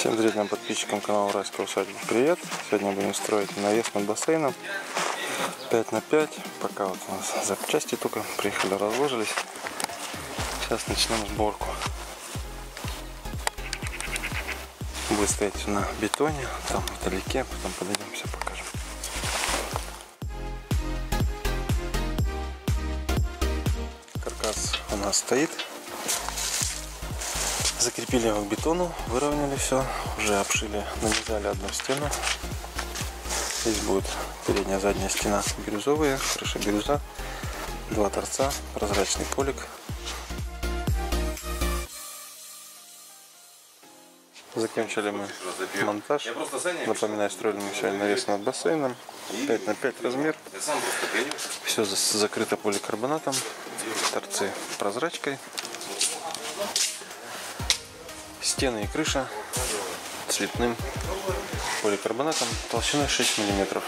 Всем зрителям, подписчикам канала Уральская усадьба привет! Сегодня будем строить навес над бассейном 5 на 5. Пока вот у нас запчасти только приехали, разложились. Сейчас начнем сборку. Будет стоять все на бетоне, там вдалеке, потом подойдем, все покажем. Каркас у нас стоит. Закрепили его к бетону, выровняли все, уже обшили, нанизали одну стену. Здесь будет передняя, задняя стена бирюзовые, крыша бирюза, два торца, прозрачный полик. Закончили мы монтаж. Напоминаю, строили мы сегодня навес над бассейном, 5 на 5 размер. Все закрыто поликарбонатом, торцы прозрачкой. Стены и крыша цветным поликарбонатом толщиной 6 мм.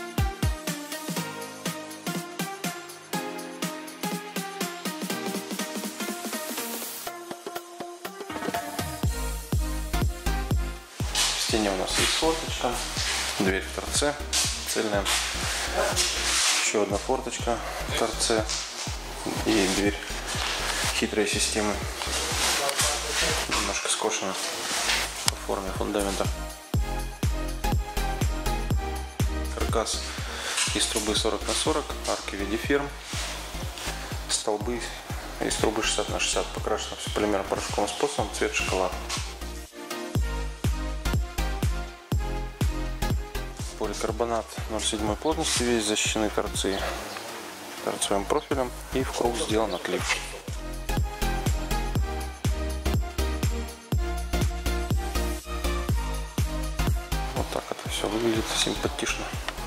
В стене у нас есть форточка, дверь в торце цельная, еще одна форточка в торце и дверь хитрой системы. Немножко скошено по форме фундамента. Каркас из трубы 40 на 40, арки в виде ферм, столбы из трубы 60 на 60, покрашено все полимер-порошковым способом, цвет шоколад. Поликарбонат 0,7 плотности, весь защищены торцы торцевым профилем и в круг сделан отлив. Так это все выглядит симпатично.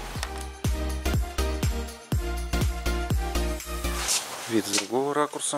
Вид с другого ракурса.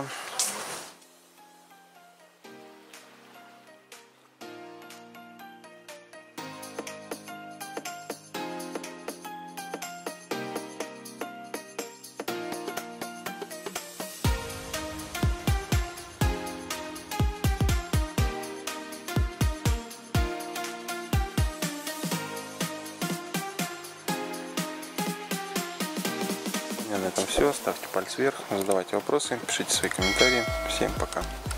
На этом все. Ставьте палец вверх, задавайте вопросы, пишите свои комментарии. Всем пока.